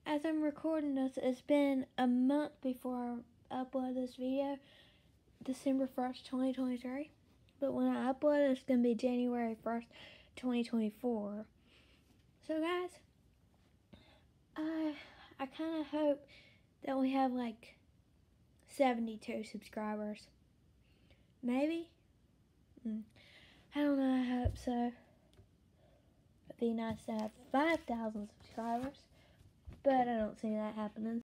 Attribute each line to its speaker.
Speaker 1: as I'm recording this, it's been a month before I upload this video, December 1st, 2023. But when I upload it, it's going to be January 1st, 2024. So guys, I kind of hope that we have like 72 subscribers. Maybe? I don't know, I hope so. It'd be nice to have 5,000 subscribers, but I don't see that happening.